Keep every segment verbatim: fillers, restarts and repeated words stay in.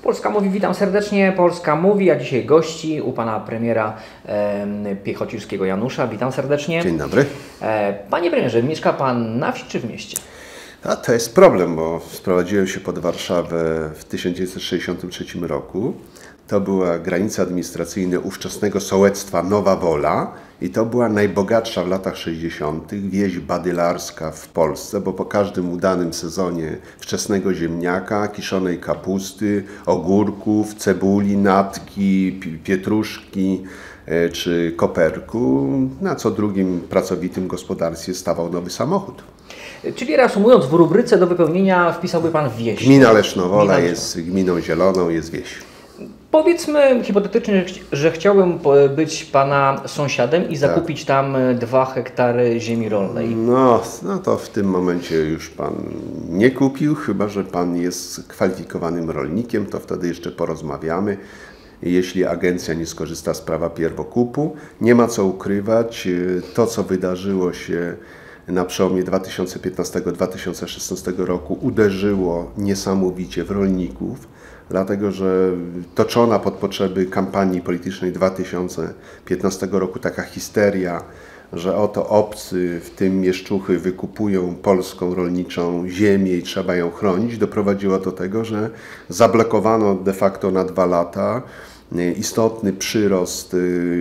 Polska Mówi, witam serdecznie. Polska Mówi, a dzisiaj gości u pana premiera e, Piechocińskiego Janusza. Witam serdecznie. Dzień dobry. E, panie premierze, mieszka pan na wsi czy w mieście? A to jest problem, bo sprowadziłem się pod Warszawę w tysiąc dziewięćset sześćdziesiątym trzecim roku. To była granica administracyjna ówczesnego sołectwa Nowa Wola i to była najbogatsza w latach sześćdziesiątych wieś badylarska w Polsce, bo po każdym udanym sezonie wczesnego ziemniaka, kiszonej kapusty, ogórków, cebuli, natki, pietruszki czy koperku, na co drugim pracowitym gospodarstwie stawał nowy samochód. Czyli reasumując, w rubryce do wypełnienia wpisałby pan wieś. Gmina Lesznowola jest gminą zieloną, jest wieś. Powiedzmy hipotetycznie, że chciałbym być pana sąsiadem i zakupić tak. tam dwa hektary ziemi rolnej. No, no to w tym momencie już pan nie kupił, chyba że pan jest kwalifikowanym rolnikiem, to wtedy jeszcze porozmawiamy. Jeśli agencja nie skorzysta z prawa pierwokupu, nie ma co ukrywać, to co wydarzyło się na przełomie dwa tysiące piętnastego do dwa tysiące szesnastego roku uderzyło niesamowicie w rolników, dlatego że toczona pod potrzeby kampanii politycznej dwa tysiące piętnastego roku taka histeria, że oto obcy, w tym mieszczuchy, wykupują polską rolniczą ziemię i trzeba ją chronić, doprowadziło do tego, że zablokowano de facto na dwa lata istotny przyrost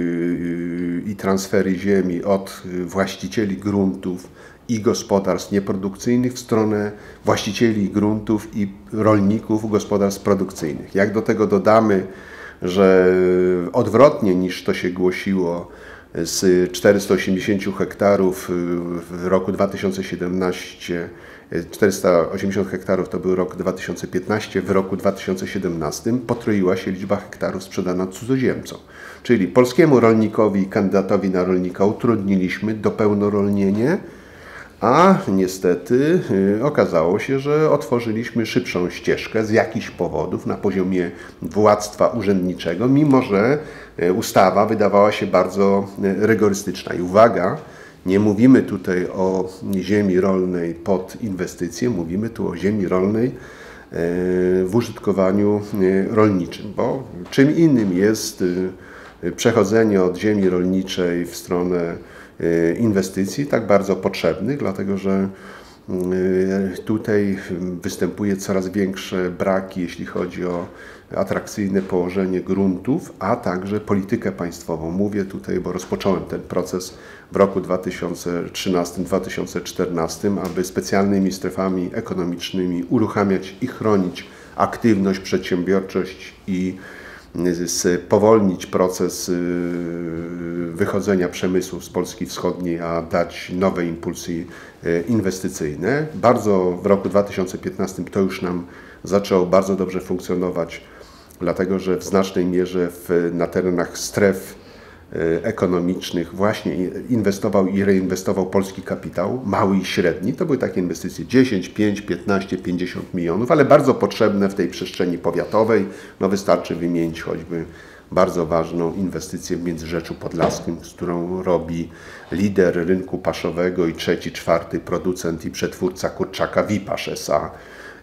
i transfery ziemi od właścicieli gruntów i gospodarstw nieprodukcyjnych w stronę właścicieli gruntów i rolników gospodarstw produkcyjnych. Jak do tego dodamy, że odwrotnie niż to się głosiło, z czterystu osiemdziesięciu hektarów w roku dwa tysiące siedemnastym, czterysta osiemdziesiąt hektarów to był rok dwa tysiące piętnasty, w roku dwa tysiące siedemnastym potroiła się liczba hektarów sprzedana cudzoziemcom. Czyli polskiemu rolnikowi, kandydatowi na rolnika utrudniliśmy dopełnorolnienie, a niestety y, okazało się, że otworzyliśmy szybszą ścieżkę z jakichś powodów na poziomie władztwa urzędniczego, mimo że y, ustawa wydawała się bardzo y, rygorystyczna. I uwaga, nie mówimy tutaj o ziemi rolnej pod inwestycje, mówimy tu o ziemi rolnej y, w użytkowaniu y, rolniczym, bo czym innym jest y, przechodzenie od ziemi rolniczej w stronę inwestycji, tak bardzo potrzebnych, dlatego że tutaj występuje coraz większe braki, jeśli chodzi o atrakcyjne położenie gruntów, a także politykę państwową. Mówię tutaj, bo rozpocząłem ten proces w roku dwa tysiące trzynastym do dwa tysiące czternastym, aby specjalnymi strefami ekonomicznymi uruchamiać i chronić aktywność, przedsiębiorczość i spowolnić proces wychodzenia przemysłu z Polski Wschodniej, a dać nowe impulsy inwestycyjne. Bardzo w roku dwa tysiące piętnastym to już nam zaczęło bardzo dobrze funkcjonować, dlatego że w znacznej mierze w, na terenach stref ekonomicznych właśnie inwestował i reinwestował polski kapitał, mały i średni. To były takie inwestycje dziesięć, pięć, piętnaście, pięćdziesiąt milionów, ale bardzo potrzebne w tej przestrzeni powiatowej. No wystarczy wymienić choćby bardzo ważną inwestycję w Międzyrzeczu Podlaskim, z którą robi lider rynku paszowego i trzeci, czwarty producent i przetwórca kurczaka Wipasz S A.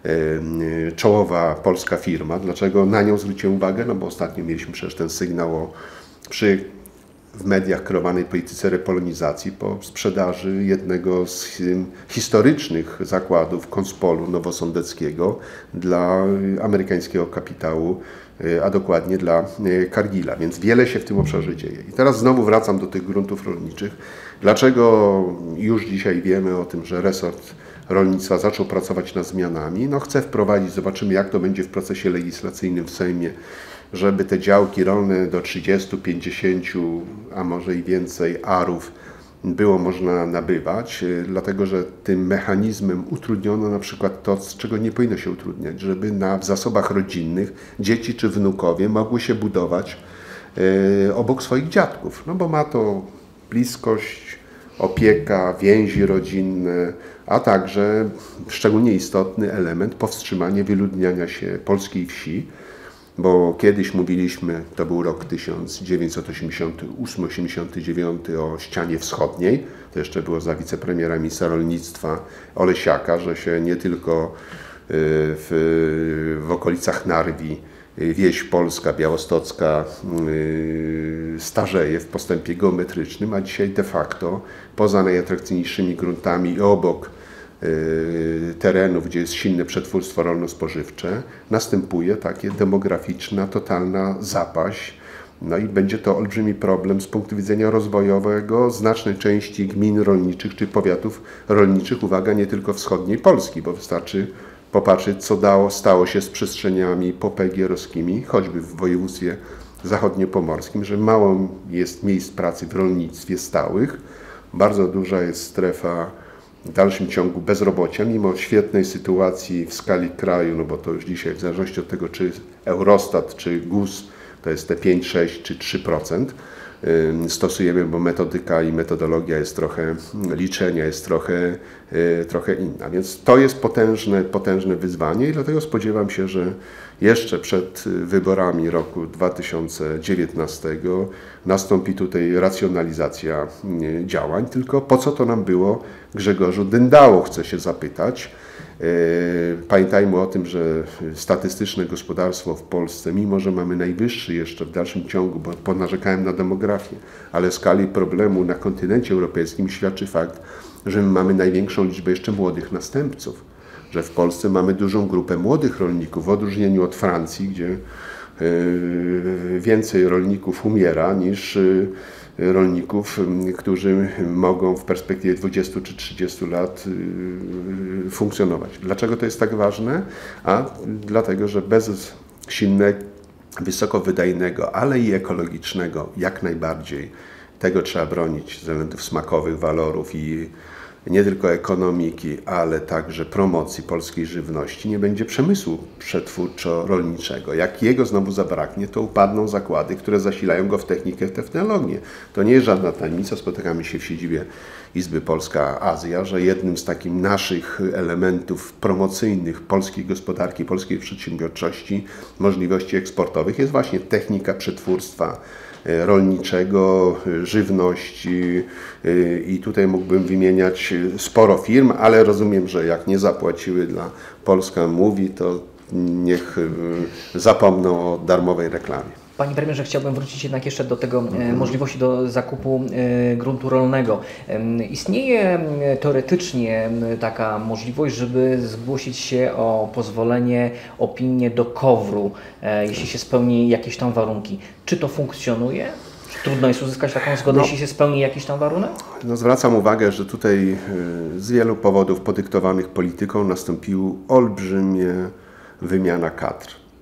Czołowa polska firma. Dlaczego na nią zwróciłem uwagę? No bo ostatnio mieliśmy przecież ten sygnał o, przy w mediach kreowanej polityce repolonizacji po sprzedaży jednego z historycznych zakładów Konspolu Nowosądeckiego dla amerykańskiego kapitału, a dokładnie dla Cargilla. Więc wiele się w tym obszarze dzieje. I teraz znowu wracam do tych gruntów rolniczych. Dlaczego już dzisiaj wiemy o tym, że resort rolnictwa zaczął pracować nad zmianami? No chce wprowadzić, zobaczymy jak to będzie w procesie legislacyjnym w Sejmie, żeby te działki rolne do trzydziestu, pięćdziesięciu, a może i więcej arów było można nabywać, dlatego że tym mechanizmem utrudniono na przykład to, z czego nie powinno się utrudniać, żeby na w zasobach rodzinnych dzieci czy wnukowie mogły się budować y, obok swoich dziadków, no bo ma to bliskość, opieka, więzi rodzinne, a także szczególnie istotny element powstrzymanie wyludniania się polskiej wsi, bo kiedyś mówiliśmy, to był rok tysiąc dziewięćset osiemdziesiąty ósmy osiemdziesiąty dziewiąty o ścianie wschodniej, to jeszcze było za wicepremiera ministra rolnictwa Olesiaka, że się nie tylko w, w okolicach Narwi wieś polska, białostocka starzeje w postępie geometrycznym, a dzisiaj de facto poza najatrakcyjniejszymi gruntami i obok terenów, gdzie jest silne przetwórstwo rolno-spożywcze, następuje takie demograficzna, totalna zapaść. No i będzie to olbrzymi problem z punktu widzenia rozwojowego znacznej części gmin rolniczych czy powiatów rolniczych, uwaga, nie tylko wschodniej Polski, bo wystarczy popatrzeć, co dało, stało się z przestrzeniami popegierowskimi, choćby w województwie zachodniopomorskim, że mało jest miejsc pracy w rolnictwie stałych, bardzo duża jest strefa w dalszym ciągu bezrobocia, mimo świetnej sytuacji w skali kraju, no bo to już dzisiaj w zależności od tego, czy Eurostat, czy G U S, to jest te pięć, sześć czy trzy procent stosujemy, bo metodyka i metodologia jest trochę, liczenia jest trochę, trochę inna. Więc to jest potężne, potężne wyzwanie i dlatego spodziewam się, że jeszcze przed wyborami roku dwa tysiące dziewiętnastego nastąpi tutaj racjonalizacja działań. Tylko po co to nam było, Grzegorzu Dyndało, chcę się zapytać. Pamiętajmy o tym, że statystyczne gospodarstwo w Polsce, mimo że mamy najwyższy jeszcze w dalszym ciągu, bo ponarzekałem na demografię, ale w skali problemu na kontynencie europejskim świadczy fakt, że my mamy największą liczbę jeszcze młodych następców, że w Polsce mamy dużą grupę młodych rolników, w odróżnieniu od Francji, gdzie więcej rolników umiera niż rolników, którzy mogą w perspektywie dwudziestu czy trzydziestu lat funkcjonować. Dlaczego to jest tak ważne? A dlatego, że bez silnego, wysokowydajnego, ale i ekologicznego, jak najbardziej, tego trzeba bronić ze względów smakowych, walorów i nie tylko ekonomiki, ale także promocji polskiej żywności, nie będzie przemysłu przetwórczo-rolniczego. Jak jego znowu zabraknie, to upadną zakłady, które zasilają go w technikę, w technologię. To nie jest żadna tajemnica, spotykamy się w siedzibie Izby Polska Azja, że jednym z takich naszych elementów promocyjnych polskiej gospodarki, polskiej przedsiębiorczości, możliwości eksportowych jest właśnie technika przetwórstwa rolniczego, żywności i tutaj mógłbym wymieniać sporo firm, ale rozumiem, że jak nie zapłaciły dla Polska Mówi, to niech zapomną o darmowej reklamie. Panie premierze, chciałbym wrócić jednak jeszcze do tego e, możliwości do zakupu e, gruntu rolnego. E, istnieje teoretycznie taka możliwość, żeby zgłosić się o pozwolenie, opinię do KOWR-u, e, jeśli się spełni jakieś tam warunki. Czy to funkcjonuje? Trudno jest uzyskać taką zgodę, no, jeśli się spełni jakiś tam warunek? No, zwracam uwagę, że tutaj z wielu powodów podyktowanych polityką nastąpiła olbrzymia wymiana kadr.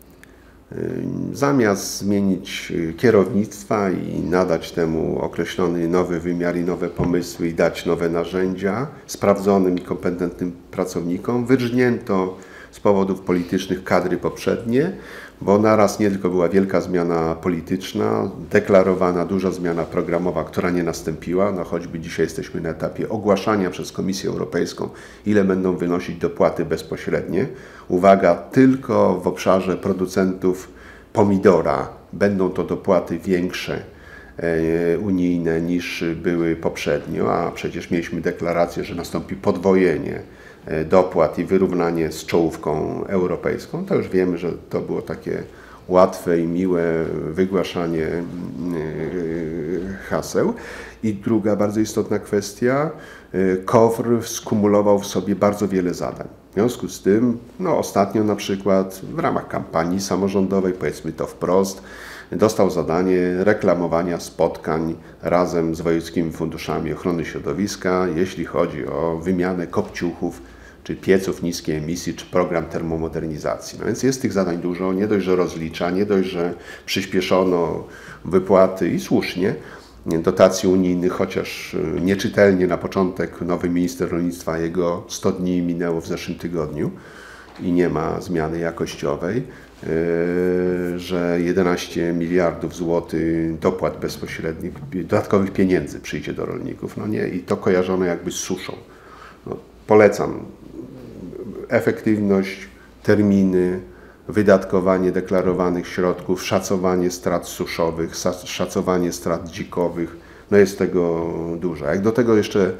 Zamiast zmienić kierownictwa i nadać temu określony nowy wymiar i nowe pomysły i dać nowe narzędzia sprawdzonym i kompetentnym pracownikom, wyrżnięto z powodów politycznych kadry poprzednie, bo naraz nie tylko była wielka zmiana polityczna, deklarowana duża zmiana programowa, która nie nastąpiła, no choćby dzisiaj jesteśmy na etapie ogłaszania przez Komisję Europejską, ile będą wynosić dopłaty bezpośrednie. Uwaga, tylko w obszarze producentów pomidora będą to dopłaty większe e, unijne niż były poprzednio, a przecież mieliśmy deklarację, że nastąpi podwojenie dopłat i wyrównanie z czołówką europejską, to już wiemy, że to było takie łatwe i miłe wygłaszanie haseł. I druga bardzo istotna kwestia, KOWR skumulował w sobie bardzo wiele zadań. W związku z tym, no ostatnio na przykład w ramach kampanii samorządowej, powiedzmy to wprost, dostał zadanie reklamowania spotkań razem z wojewódzkimi funduszami ochrony środowiska, jeśli chodzi o wymianę kopciuchów, czy pieców niskiej emisji, czy program termomodernizacji. No więc jest tych zadań dużo, nie dość, że rozlicza, nie dość, że przyspieszono wypłaty i słusznie dotacji unijnych, chociaż nieczytelnie na początek nowy minister rolnictwa, jego sto dni minęło w zeszłym tygodniu i nie ma zmiany jakościowej, że jedenaście miliardów złotych dopłat bezpośrednich, dodatkowych pieniędzy przyjdzie do rolników. No nie, i to kojarzone jakby z suszą. No, polecam efektywność, terminy, wydatkowanie deklarowanych środków, szacowanie strat suszowych, szacowanie strat dzikowych, no jest tego dużo. Jak do tego jeszcze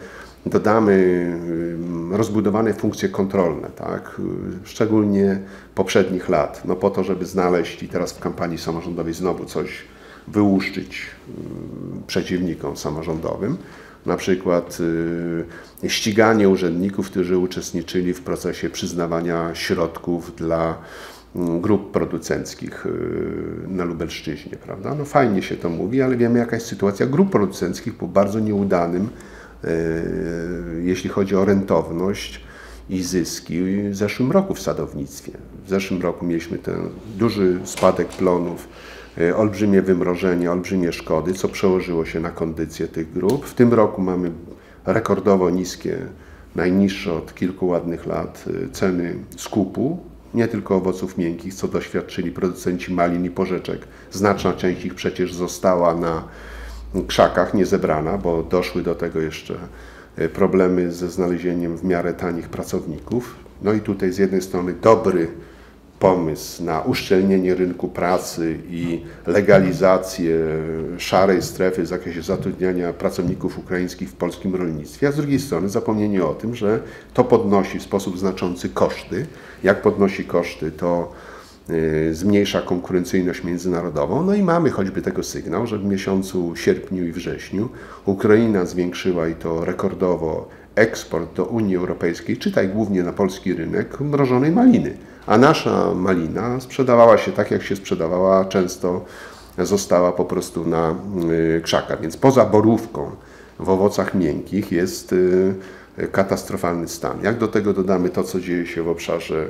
dodamy rozbudowane funkcje kontrolne, tak? Szczególnie poprzednich lat, no po to, żeby znaleźć i teraz w kampanii samorządowej znowu coś wyłuszczyć przeciwnikom samorządowym. Na przykład y, ściganie urzędników, którzy uczestniczyli w procesie przyznawania środków dla y, grup producenckich y, na Lubelszczyźnie, prawda? No fajnie się to mówi, ale wiemy, jaka jest sytuacja grup producenckich po bardzo nieudanym, y, jeśli chodzi o rentowność i zyski w zeszłym roku w sadownictwie. W zeszłym roku mieliśmy ten duży spadek plonów, olbrzymie wymrożenie, olbrzymie szkody, co przełożyło się na kondycję tych grup. W tym roku mamy rekordowo niskie, najniższe od kilku ładnych lat ceny skupu, nie tylko owoców miękkich, co doświadczyli producenci malin i porzeczek. Znaczna część ich przecież została na krzakach, nie zebrana, bo doszły do tego jeszcze problemy ze znalezieniem w miarę tanich pracowników. No i tutaj z jednej strony dobry pomysł na uszczelnienie rynku pracy i legalizację szarej strefy w zakresie zatrudniania pracowników ukraińskich w polskim rolnictwie, a z drugiej strony zapomnienie o tym, że to podnosi w sposób znaczący koszty. Jak podnosi koszty, to zmniejsza konkurencyjność międzynarodową. No i mamy choćby tego sygnał, że w miesiącu sierpniu i wrześniu Ukraina zwiększyła i to rekordowo eksport do Unii Europejskiej, czytaj głównie na polski rynek, mrożonej maliny. A nasza malina sprzedawała się tak, jak się sprzedawała, często została po prostu na krzakach. Więc poza borówką w owocach miękkich jest katastrofalny stan. Jak do tego dodamy to, co dzieje się w obszarze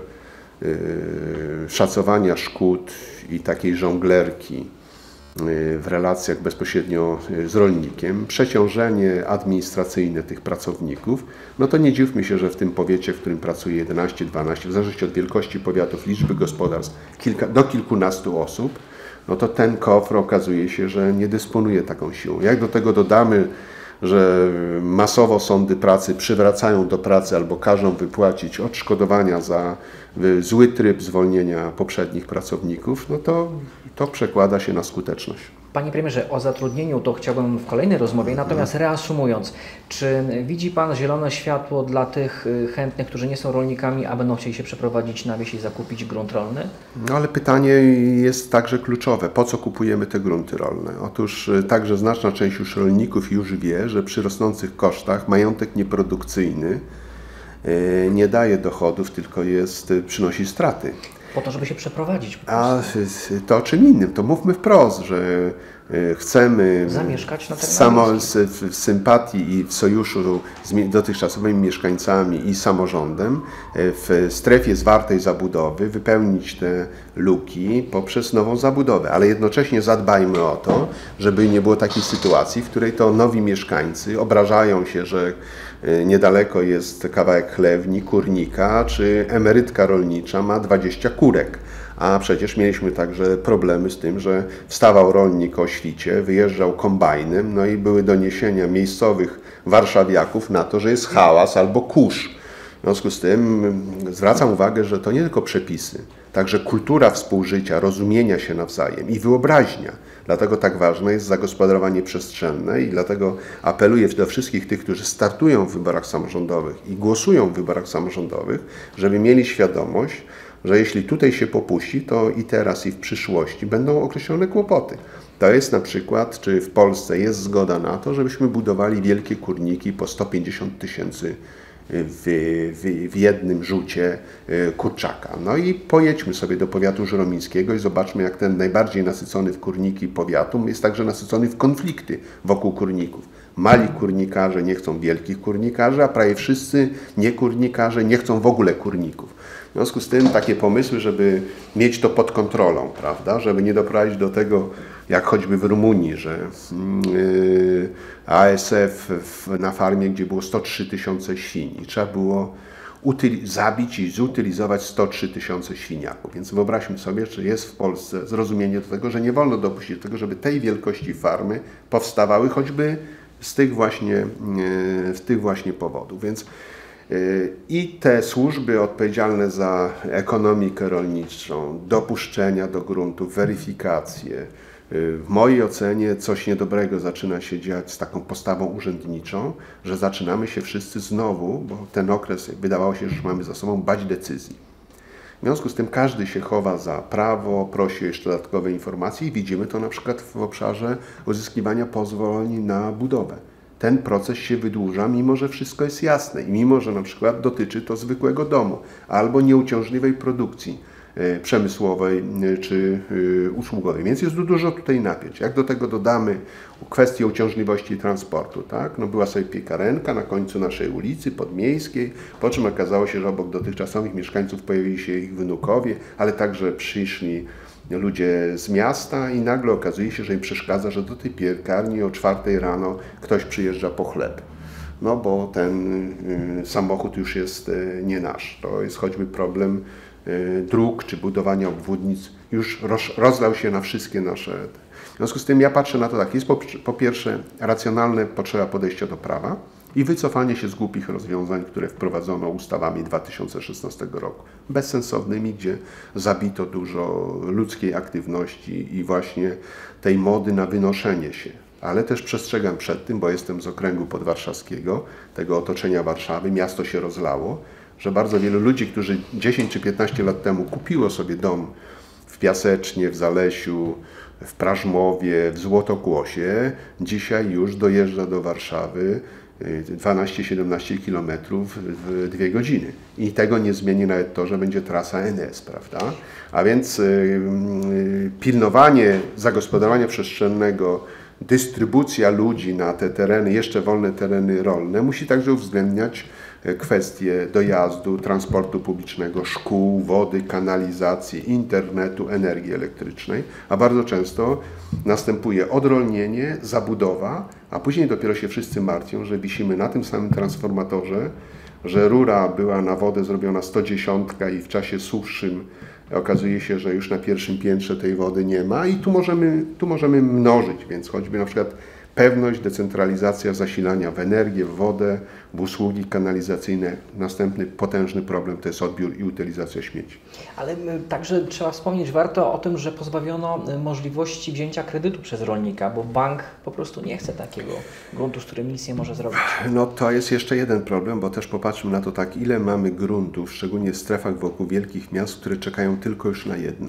szacowania szkód i takiej żonglerki w relacjach bezpośrednio z rolnikiem, przeciążenie administracyjne tych pracowników, no to nie dziwmy się, że w tym powiecie, w którym pracuje jedenaście, dwanaście, w zależności od wielkości powiatów, liczby gospodarstw, kilka, do kilkunastu osób, no to ten K O F R okazuje się, że nie dysponuje taką siłą. Jak do tego dodamy, że masowo sądy pracy przywracają do pracy albo każą wypłacić odszkodowania za zły tryb zwolnienia poprzednich pracowników, no to to przekłada się na skuteczność. Panie premierze, o zatrudnieniu to chciałbym w kolejnej rozmowie, natomiast reasumując, czy widzi Pan zielone światło dla tych chętnych, którzy nie są rolnikami, a będą chcieli się przeprowadzić na wieś i zakupić grunt rolny? No ale pytanie jest także kluczowe. Po co kupujemy te grunty rolne? Otóż także znaczna część już rolników już wie, że przy rosnących kosztach majątek nieprodukcyjny nie daje dochodów, tylko jest, przynosi straty. Po to, żeby się przeprowadzić. A to czym innym, to mówmy wprost, że chcemy zamieszkać na samo, w sympatii i w sojuszu z dotychczasowymi mieszkańcami i samorządem w strefie zwartej zabudowy wypełnić te luki poprzez nową zabudowę, ale jednocześnie zadbajmy o to, żeby nie było takiej sytuacji, w której to nowi mieszkańcy obrażają się, że niedaleko jest kawałek chlewni, kurnika, czy emerytka rolnicza ma dwadzieścia kurek. A przecież mieliśmy także problemy z tym, że wstawał rolnik o świcie, wyjeżdżał kombajnem, no i były doniesienia miejscowych warszawiaków na to, że jest hałas albo kurz. W związku z tym zwracam uwagę, że to nie tylko przepisy, także kultura współżycia, rozumienia się nawzajem i wyobraźnia. Dlatego tak ważne jest zagospodarowanie przestrzenne i dlatego apeluję do wszystkich tych, którzy startują w wyborach samorządowych i głosują w wyborach samorządowych, żeby mieli świadomość, że jeśli tutaj się popuści, to i teraz, i w przyszłości będą określone kłopoty. To jest na przykład, czy w Polsce jest zgoda na to, żebyśmy budowali wielkie kurniki po sto pięćdziesiąt tysięcy w, w, w jednym rzucie kurczaka. No i pojedźmy sobie do powiatu żuromińskiego i zobaczmy, jak ten najbardziej nasycony w kurniki powiatu jest także nasycony w konflikty wokół kurników. Mali kurnikarze nie chcą wielkich kurnikarzy, a prawie wszyscy niekurnikarze nie chcą w ogóle kurników. W związku z tym takie pomysły, żeby mieć to pod kontrolą, prawda, żeby nie doprowadzić do tego, jak choćby w Rumunii, że yy, A S F w, na farmie, gdzie było sto trzy tysiące świń i trzeba było zabić i zutylizować sto trzy tysiące świniaków. Więc wyobraźmy sobie, że jest w Polsce zrozumienie do tego, że nie wolno dopuścić do tego, żeby tej wielkości farmy powstawały choćby z tych właśnie, yy, z tych właśnie powodów. Więc i te służby odpowiedzialne za ekonomikę rolniczą, dopuszczenia do gruntów, weryfikację, W mojej ocenie coś niedobrego zaczyna się dziać z taką postawą urzędniczą, że zaczynamy się wszyscy znowu, bo ten okres wydawało się, że już mamy za sobą, bać decyzji. W związku z tym każdy się chowa za prawo, prosi o jeszcze dodatkowe informacje i widzimy to na przykład w obszarze uzyskiwania pozwoleń na budowę. Ten proces się wydłuża, mimo że wszystko jest jasne i mimo że na przykład dotyczy to zwykłego domu albo nieuciążliwej produkcji przemysłowej czy usługowej. Więc jest dużo tutaj napięć. Jak do tego dodamy kwestię uciążliwości transportu, tak? No była sobie piekarenka na końcu naszej ulicy podmiejskiej, po czym okazało się, że obok dotychczasowych mieszkańców pojawili się ich wnukowie, ale także przyszli ludzie z miasta i nagle okazuje się, że im przeszkadza, że do tej piekarni o czwartej rano ktoś przyjeżdża po chleb. No bo ten y, samochód już jest y, nie nasz. To jest choćby problem y, dróg czy budowania obwodnic. Już roz, rozlał się na wszystkie nasze... W związku z tym ja patrzę na to tak. Jest po, po pierwsze racjonalne potrzeba podejścia do prawa i wycofanie się z głupich rozwiązań, które wprowadzono ustawami dwa tysiące szesnastego roku. Bezsensownymi, gdzie zabito dużo ludzkiej aktywności i właśnie tej mody na wynoszenie się. Ale też przestrzegam przed tym, bo jestem z okręgu podwarszawskiego, tego otoczenia Warszawy, miasto się rozlało, że bardzo wielu ludzi, którzy dziesięć czy piętnaście lat temu kupiło sobie dom w Piasecznie, w Zalesiu, w Prażmowie, w Złotokłosie, dzisiaj już dojeżdża do Warszawy dwanaście siedemnaście kilometrów w dwie godziny. I tego nie zmieni nawet to, że będzie trasa N S, prawda? A więc yy, pilnowanie zagospodarowania przestrzennego, dystrybucja ludzi na te tereny, jeszcze wolne tereny rolne, musi także uwzględniać kwestie dojazdu, transportu publicznego, szkół, wody, kanalizacji, internetu, energii elektrycznej, a bardzo często następuje odrolnienie, zabudowa, a później dopiero się wszyscy martwią, że wisimy na tym samym transformatorze, że rura była na wodę zrobiona sto dziesięć i w czasie suchszym okazuje się, że już na pierwszym piętrze tej wody nie ma i tu możemy, tu możemy mnożyć, więc choćby na przykład pewność, decentralizacja zasilania w energię, w wodę, w usługi kanalizacyjne. Następny potężny problem to jest odbiór i utylizacja śmieci. Ale także trzeba wspomnieć warto o tym, że pozbawiono możliwości wzięcia kredytu przez rolnika, bo bank po prostu nie chce takiego gruntu, z którym nic nie może zrobić. No to jest jeszcze jeden problem, bo też popatrzmy na to tak, ile mamy gruntów, szczególnie w strefach wokół wielkich miast, które czekają tylko już na jedno,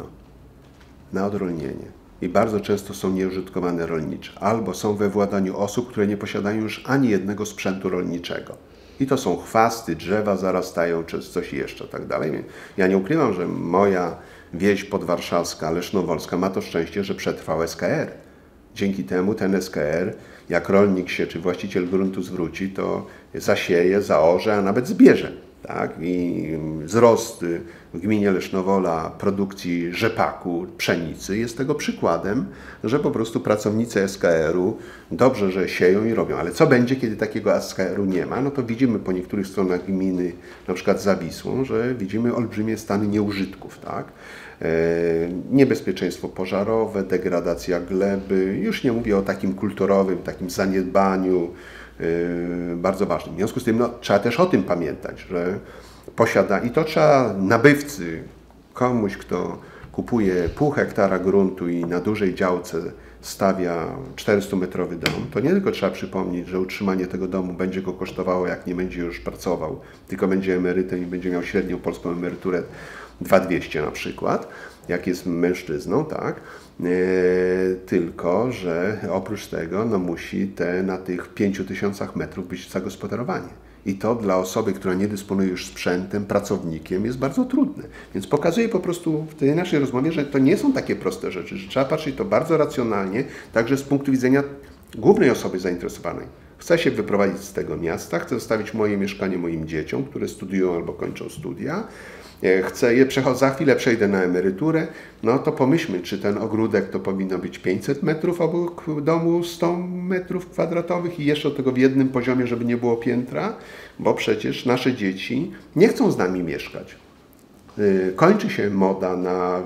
na odrolnienie. I bardzo często są nieużytkowane rolnicze, albo są we władaniu osób, które nie posiadają już ani jednego sprzętu rolniczego. I to są chwasty, drzewa zarastają, czy coś jeszcze, tak dalej. Ja nie ukrywam, że moja wieś podwarszawska, Lesznowolska ma to szczęście, że przetrwał S K R. Dzięki temu ten S K R, jak rolnik się, czy właściciel gruntu zwróci, to zasieje, zaorze, a nawet zbierze. Tak? I wzrost w gminie Lesznowola produkcji rzepaku, pszenicy jest tego przykładem, że po prostu pracownicy S K R-u dobrze, że sieją i robią. Ale co będzie, kiedy takiego S K R-u nie ma? No to widzimy po niektórych stronach gminy, na przykład za Wisłą, że widzimy olbrzymie stany nieużytków. Tak? Niebezpieczeństwo pożarowe, degradacja gleby, już nie mówię o takim kulturowym, takim zaniedbaniu, Yy, bardzo ważnym. W związku z tym no, trzeba też o tym pamiętać, że posiada i to trzeba nabywcy, komuś, kto kupuje pół hektara gruntu i na dużej działce stawia czterystumetrowy dom, to nie tylko trzeba przypomnieć, że utrzymanie tego domu będzie go kosztowało, jak nie będzie już pracował, tylko będzie emerytem i będzie miał średnią polską emeryturę dwa tysiące dwieście na przykład, jak jest mężczyzną, tak? Yy, tylko, że oprócz tego no, musi te na tych pięciu tysiącach metrów być zagospodarowanie. I to dla osoby, która nie dysponuje już sprzętem, pracownikiem jest bardzo trudne. Więc pokazuję po prostu w tej naszej rozmowie, że to nie są takie proste rzeczy, że trzeba patrzeć to bardzo racjonalnie, także z punktu widzenia głównej osoby zainteresowanej. Chcę się wyprowadzić z tego miasta, chcę zostawić moje mieszkanie moim dzieciom, które studiują albo kończą studia. Chcę je przechodzić, za chwilę przejdę na emeryturę, no to pomyślmy, czy ten ogródek to powinno być pięćset metrów obok domu, sto metrów kwadratowych i jeszcze do tego w jednym poziomie, żeby nie było piętra, bo przecież nasze dzieci nie chcą z nami mieszkać. Kończy się moda na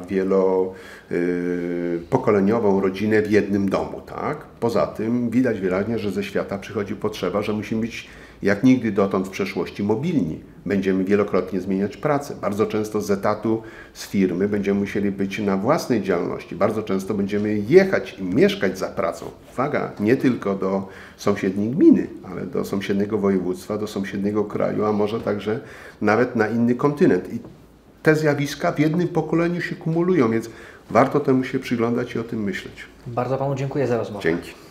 wielopokoleniową rodzinę w jednym domu, tak? Poza tym widać wyraźnie, że ze świata przychodzi potrzeba, że musimy być jak nigdy dotąd w przeszłości mobilni. Będziemy wielokrotnie zmieniać pracę. Bardzo często z etatu, z firmy będziemy musieli być na własnej działalności. Bardzo często będziemy jechać i mieszkać za pracą. Uwaga, nie tylko do sąsiedniej gminy, ale do sąsiedniego województwa, do sąsiedniego kraju, a może także nawet na inny kontynent. I te zjawiska w jednym pokoleniu się kumulują, więc warto temu się przyglądać i o tym myśleć. Bardzo Panu dziękuję za rozmowę. Dzięki.